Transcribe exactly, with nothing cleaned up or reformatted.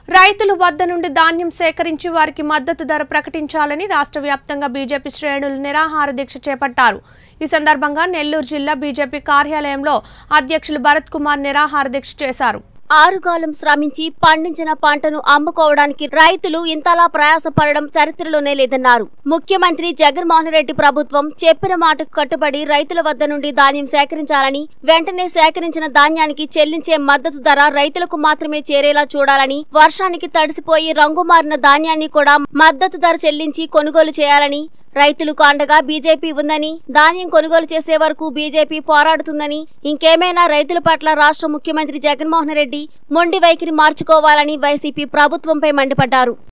రైతుల వద్ద నుండి ధాన్యం సేకరించి వారికి మద్దతు ధర ప్రకటించాలని రాష్ట్ర వ్యాప్తంగా బీజేపీ శ్రేణులు నిరాహార దీక్ష చేపట్టారు। ఈ సందర్భంగా నెల్లూరు జిల్లా బీజేపీ కార్యాలయంలో అధ్యక్షులు భరత్ కుమార్ నిరాహార దీక్ష చేశారు। ఆరుగాలం శ్రమించి పండించిన పంటను అమ్ముకోవడానికి రైతులు ఇంతలా ప్రయాసపడడం చరిత్రలోనే లేదన్నారు। ముఖ్యమంత్రి జగన్మోహన్ రెడ్డి ప్రభుత్వం చెప్పిన మాటకు కట్టుబడి రైతుల వద్ద నుండి ధాన్యం సేకరించాలని, వెంటనే సేకరించిన ధాన్యానికి చెల్లించే మద్దతు ధర రైతులకు మాత్రమే చేరేలా చూడాలని, వర్షానికి తడిసిపోయి రంగుమారిన ధాన్యాన్ని కూడా మద్దతు ధర చెల్లించి కొనుగోలు చేయాలని, రైతులకు అండగా బీజేపీ ఉందని, ధాన్యం కొనుగోలు చేసే వరకు బీజేపీ పోరాడుతుందని, ఇంకేమైనా రైతుల పట్ల రాష్ట్ర ముఖ్యమంత్రి జగన్మోహన్ రెడ్డి మొండి వైఖరి మార్చుకోవాలని వైసీపీ ప్రభుత్వంపై మండిపడ్డారు।